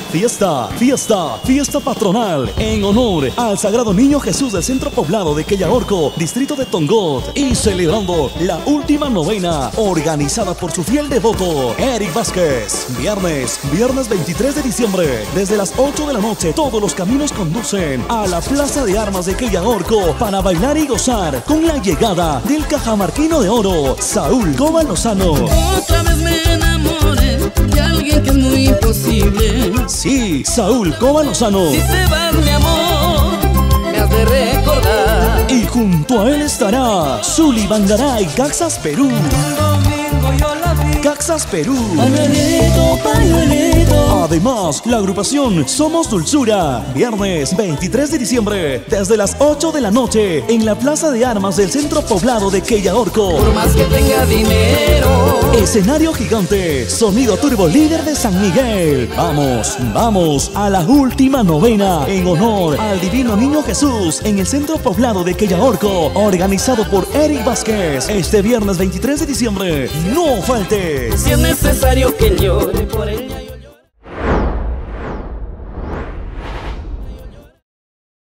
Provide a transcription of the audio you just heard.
Fiesta patronal en honor al Sagrado Niño Jesús del Centro Poblado de Queyaorco, distrito de Tongot, y celebrando la última novena organizada por su fiel devoto Eric Vázquez. Viernes 23 de diciembre, desde las 8 de la noche, todos los caminos conducen a la Plaza de Armas de Queyaorco para bailar y gozar con la llegada del cajamarquino de oro, Saúl Cova Lozano. Otra vez me enamoré de alguien que es muy imposible. Sí, Saúl Cova Lozano. Si te vas, mi amor, me has de recordar. Y junto a él estará Zuli Bangaray, Caxas Perú. Un domingo yo la vi. Caxas Perú. Pañuelito, pañuelito. Además, la agrupación Somos Dulzura. Viernes 23 de diciembre, desde las 8 de la noche, en la Plaza de Armas del Centro Poblado de Queyaorco. Por más que tenga dinero. Escenario gigante, sonido turbo líder de San Miguel. Vamos a la última novena en honor al Divino Niño Jesús en el Centro Poblado de Queyaorco, organizado por Eric Vázquez. Este viernes 23 de diciembre, no faltes. Si es necesario que llore por él.